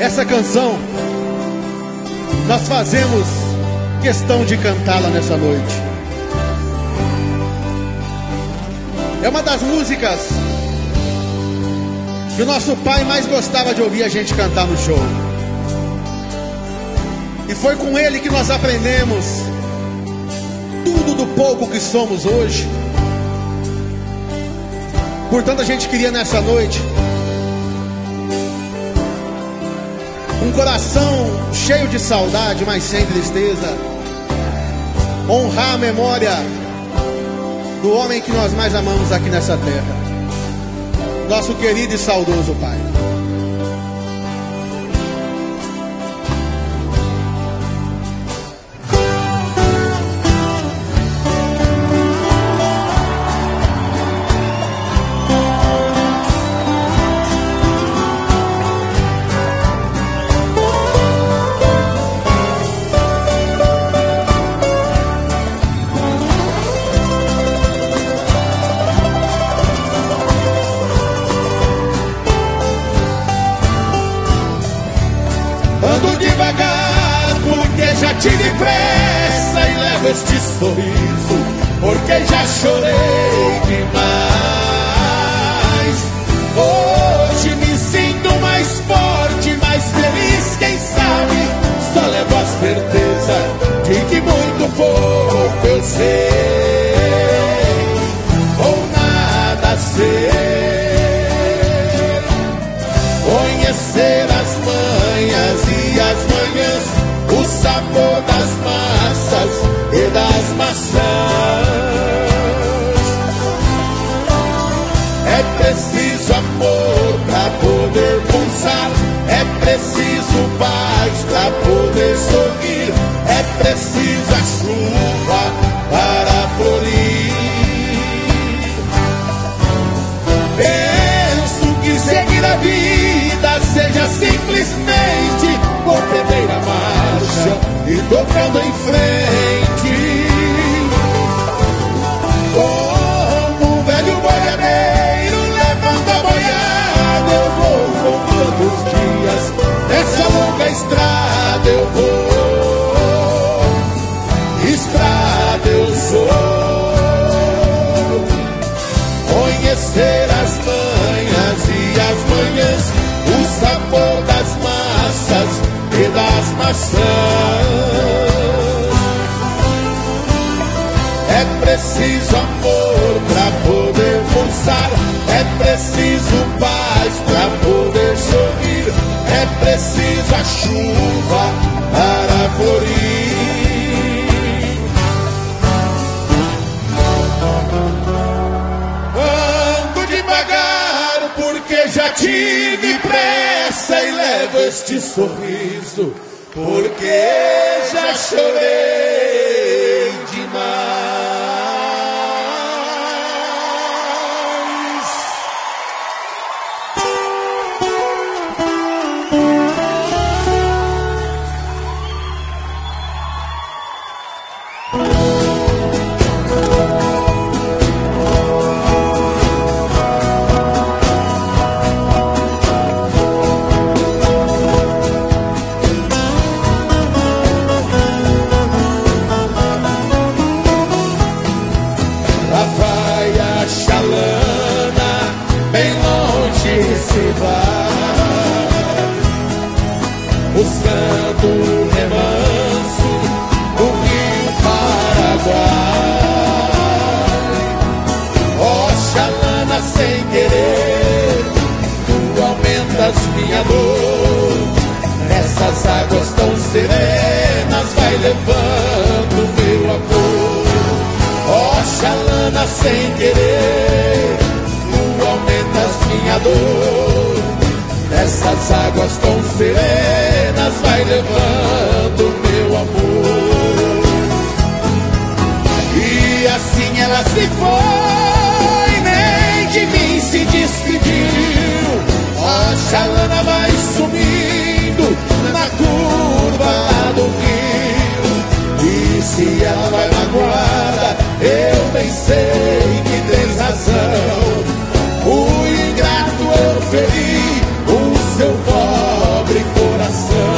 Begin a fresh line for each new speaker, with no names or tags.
essa canção nós fazemos questão de cantá-la nessa noite. É uma das músicas que o nosso pai mais gostava de ouvir a gente cantar no show. E foi com ele que nós aprendemos tudo do pouco que somos hoje. Portanto, a gente queria nessa noite, um coração cheio de saudade, mas sem tristeza, honrar a memória do homem que nós mais amamos aqui nessa terra, nosso querido e saudoso pai.
Tive pressa e levo este sorriso, porque já chorei demais. Hoje me sinto mais forte, mais feliz, quem sabe só levo a certeza de que muito pouco eu sei, ou nada sei. Conhecer as manhas e as manhãs, o sabor das massas e das maçãs. É preciso amor pra poder pulsar, é preciso paz pra poder sorrir, é preciso a chuva para florir. Penso que seguir a vida seja simplesmente por primeira marcha e tocando em frente. Como um velho boiadeiro levando a boiada, eu vou todos os dias nessa longa estrada. Eu vou, estrada eu sou. Conhecer as manhas e as manhãs, o sabor das massas e das maçãs. É preciso amor pra poder pulsar, é preciso paz pra poder sorrir, é preciso a chuva para florir. Ando devagar porque já tive pressa e levo este sorriso, porque já chorei demais. Buscando o remanso do Rio Paraguai. Oxalana sem querer, tu aumentas minha dor. Nessas águas tão serenas vai levando meu amor. Oxalana sem querer, tu aumentas minha dor. Nessas águas tão serenas vai levando meu amor. E assim ela se foi, nem de mim se despediu. Oxalana vai sumindo na curva lá do rio. E se ela vai magoada, eu bem sei que tens razão. O ingrato eu feri o seu pobre coração. coração.